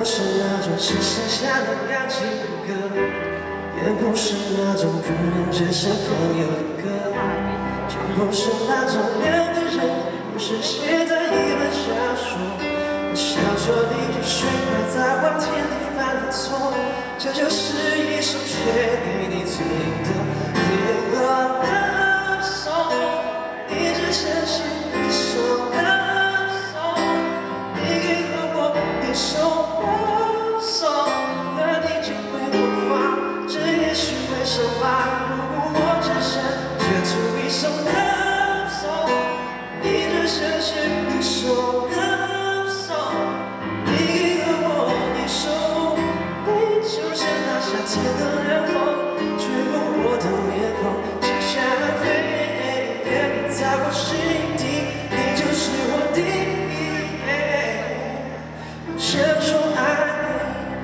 不是那种只剩下的感情歌，也不是那种可能只是朋友的歌，就不是那种两个人的故事写在一本小说。小说里就学会在花田里犯的错，这就是一首写给你听的一个 love song。一直相信一首 love song， 你给了我一首 love song， 那你就会模仿，这也许会伤疤。如果我只想写出一首 love song， 一直相信一首 love song， 你给了我一首，你就像那夏天的凉风，吹过我的面孔，轻像飞。在我心底，你就是我第一。我想说爱你，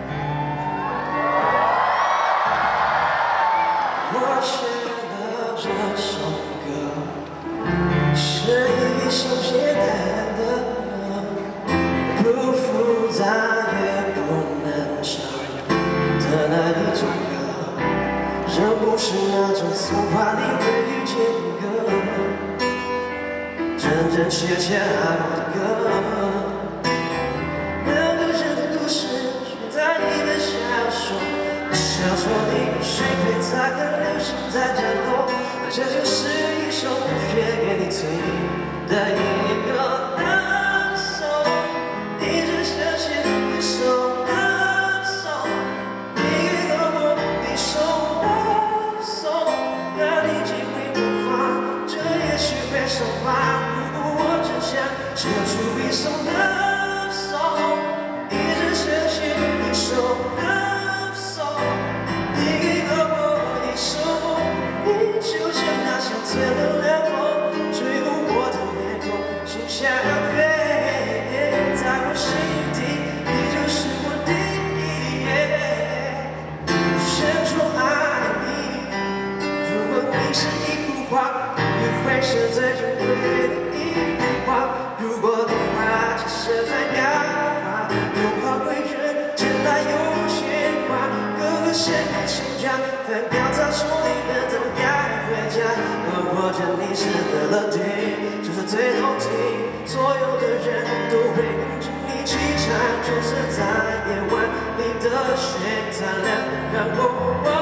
我写了这首歌，是一首简单的，不复杂也不难唱的那一种歌，这不是那种童话里会遇见的歌。真真切切爱我的歌，两个人的故事写在一本小说，小说里有谁会擦干流星在降落，这就是一首写给你听的一个 love song， 一直相信一首 love song， 你给了我一首 love song， 那你只会模仿，这也许会伤疤。写出一首 love song， 一直相信一首 love song， 你给了我一首，你就像那夏天的凉风，吹过我的面孔，心像飞。在我心底，你就是我第一。我想说爱你，如果你是一幅画，你会是最珍贵的一幅画。如果的话只是在摇晃，有花归人，简单又牵挂。哥哥现在成长，分秒在手里面都该回家。而我觉你是的乐听，就是最动听。所有的人都会跟着你起唱，就是在夜晚，你的水灿烂，让我。